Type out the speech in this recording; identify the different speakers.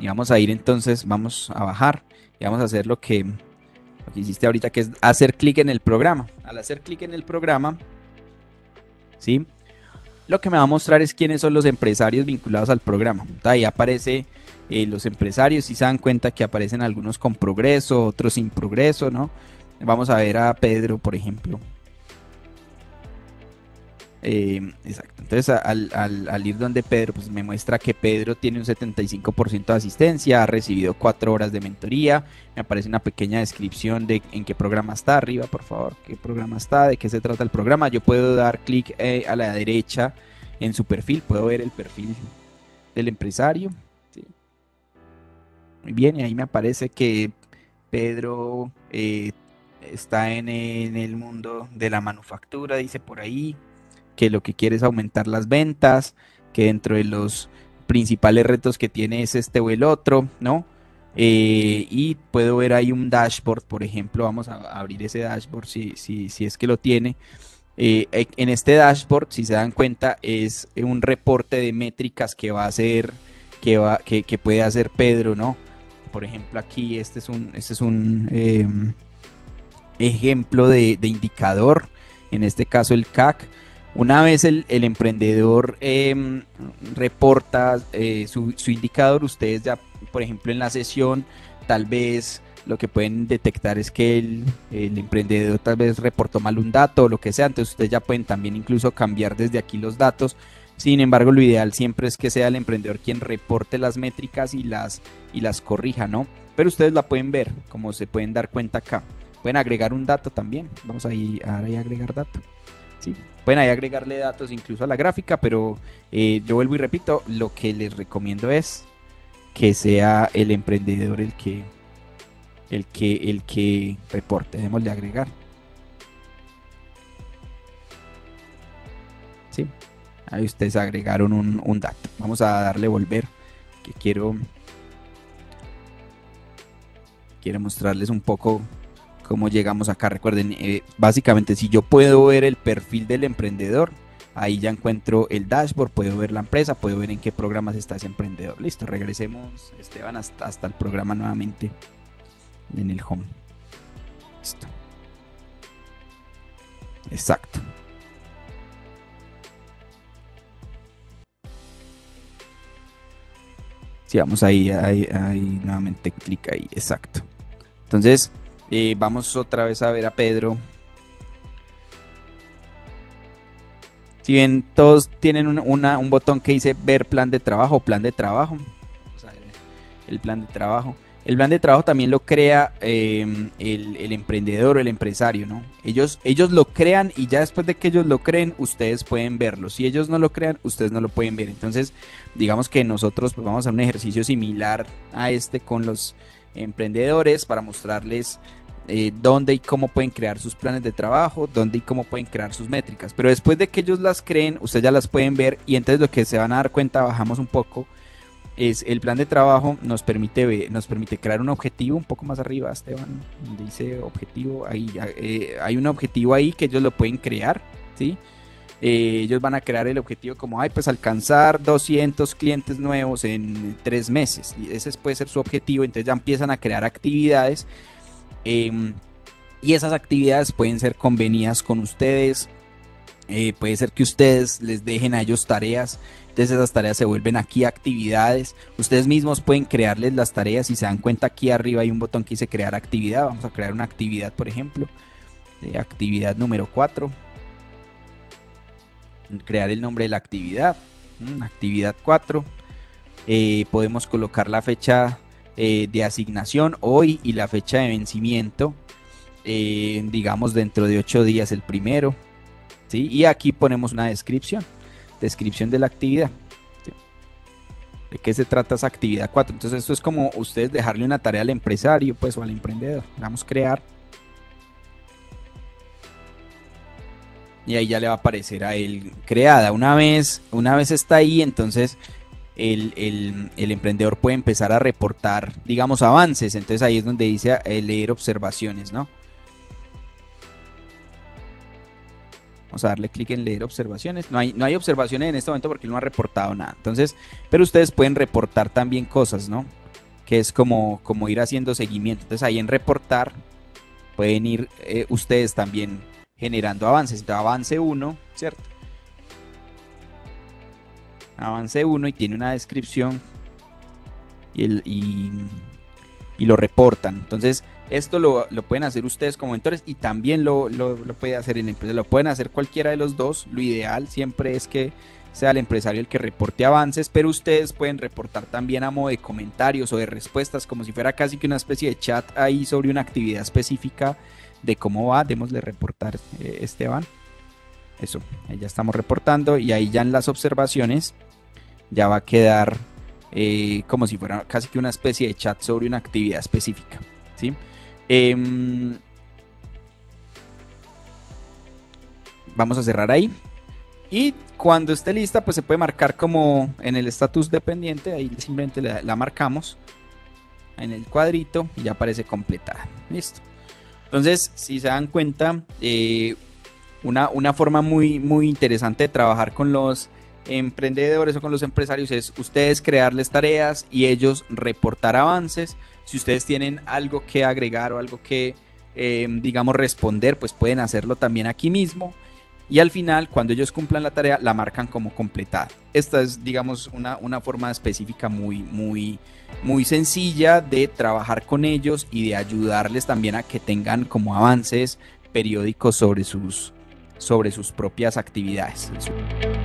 Speaker 1: Y vamos a ir entonces, vamos a bajar y vamos a hacer lo que hiciste ahorita, que es hacer clic en el programa. Al hacer clic en el programa, ¿sí? Lo que me va a mostrar es quiénes son los empresarios vinculados al programa. Ahí aparece los empresarios, si se dan cuenta que aparecen algunos con progreso, otros sin progreso, ¿no? Vamos a ver a Pedro, por ejemplo. Exacto. Entonces, al ir donde Pedro, pues me muestra que Pedro tiene un 75% de asistencia, ha recibido 4 horas de mentoría. Me aparece una pequeña descripción de en qué programa está arriba, por favor. ¿Qué programa está? ¿De qué se trata el programa? Yo puedo dar clic a la derecha en su perfil, puedo ver el perfil del empresario. ¿Sí? Muy bien, y ahí me aparece que Pedro está en el mundo de la manufactura, dice por ahí que lo que quiere es aumentar las ventas, que dentro de los principales retos que tiene es este o el otro, ¿no? Y puedo ver ahí un dashboard, por ejemplo, vamos a abrir ese dashboard si es que lo tiene. En este dashboard, si se dan cuenta, es un reporte de métricas que va a hacer, que puede hacer Pedro, ¿no? Por ejemplo, aquí este es un ejemplo de indicador, en este caso el CAC. Una vez el emprendedor reporta su indicador, ustedes ya, por ejemplo, en la sesión, tal vez lo que pueden detectar es que el emprendedor tal vez reportó mal un dato o lo que sea, entonces ustedes ya pueden también incluso cambiar desde aquí los datos. Sin embargo, lo ideal siempre es que sea el emprendedor quien reporte las métricas y las corrija, ¿no? Pero ustedes la pueden ver, como se pueden dar cuenta acá. Pueden agregar un dato también. Vamos ahí a agregar dato. ¿Sí? Pueden ahí agregarle datos incluso a la gráfica, pero yo vuelvo y repito, lo que les recomiendo es que sea el emprendedor el que reporte. Démosle agregar. ¿Sí? Ahí ustedes agregaron un dato. Vamos a darle volver, que quiero mostrarles un poco cómo llegamos acá. Recuerden, básicamente si yo puedo ver el perfil del emprendedor, ahí ya encuentro el dashboard, puedo ver la empresa, puedo ver en qué programas está ese emprendedor. Listo, regresemos, Esteban, hasta el programa nuevamente en el home. Listo. Exacto. Sí, vamos ahí nuevamente, clic ahí, exacto. Entonces, vamos otra vez a ver a Pedro. Si bien todos tienen un botón que dice ver plan de trabajo, vamos a ver el plan de trabajo. El plan de trabajo también lo crea el emprendedor o el empresario, ¿no? Ellos lo crean y ya después de que ellos lo creen, ustedes pueden verlo. Si ellos no lo crean, ustedes no lo pueden ver. Entonces, digamos que nosotros pues, vamos a hacer un ejercicio similar a este con los emprendedores para mostrarles dónde y cómo pueden crear sus planes de trabajo, dónde y cómo pueden crear sus métricas. Pero después de que ellos las creen, ustedes ya las pueden ver y entonces lo que se van a dar cuenta, bajamos un poco, es el plan de trabajo nos permite crear un objetivo un poco más arriba, Esteban, donde dice objetivo, ahí hay un objetivo ahí que ellos lo pueden crear, ¿sí? Ellos van a crear el objetivo como, ay, pues alcanzar 200 clientes nuevos en 3 meses. Y ese puede ser su objetivo, entonces ya empiezan a crear actividades y esas actividades pueden ser convenidas con ustedes. Puede ser que ustedes les dejen a ellos tareas, entonces esas tareas se vuelven aquí actividades. Ustedes mismos pueden crearles las tareas. Si se dan cuenta, aquí arriba hay un botón que dice crear actividad. Vamos a crear una actividad, por ejemplo, actividad número 4. Crear el nombre de la actividad, actividad 4. Podemos colocar la fecha de asignación hoy y la fecha de vencimiento, digamos dentro de 8 días el primero, ¿sí? Y aquí ponemos una descripción de la actividad, ¿sí? ¿De qué se trata esa actividad 4? Entonces esto es como ustedes dejarle una tarea al empresario pues o al emprendedor. Vamos a crear y ahí ya le va a aparecer a él creada. Una vez está ahí, entonces el emprendedor puede empezar a reportar, digamos, avances. Entonces ahí es donde dice leer observaciones, ¿no? Vamos a darle clic en leer observaciones. No hay observaciones en este momento porque no ha reportado nada. Entonces, pero ustedes pueden reportar también cosas, ¿no? que es como ir haciendo seguimiento. Entonces ahí en reportar pueden ir ustedes también generando avances. Entonces, avance 1, ¿cierto? Avance 1 y tiene una descripción y lo reportan. Entonces, esto lo pueden hacer ustedes como mentores y también lo puede hacer en la empresa. Lo pueden hacer cualquiera de los dos. Lo ideal siempre es que sea el empresario el que reporte avances, pero ustedes pueden reportar también a modo de comentarios o de respuestas, como si fuera casi que una especie de chat ahí sobre una actividad específica de cómo va. Démosle reportar, Esteban. Eso, ahí ya estamos reportando y ahí ya en las observaciones ya va a quedar como si fuera casi que una especie de chat sobre una actividad específica, ¿sí? Vamos a cerrar ahí. Y cuando esté lista, pues se puede marcar como en el estatus dependiente. Ahí simplemente la marcamos en el cuadrito y ya aparece completada. Listo. Entonces, si se dan cuenta, una forma muy interesante de trabajar con los emprendedores o con los empresarios es ustedes crearles tareas y ellos reportar avances. Si ustedes tienen algo que agregar o algo que, digamos, responder, pues pueden hacerlo también aquí mismo. Y al final, cuando ellos cumplan la tarea, la marcan como completada. Esta es, digamos, una forma específica muy sencilla de trabajar con ellos y de ayudarles también a que tengan como avances periódicos sobre sus propias actividades.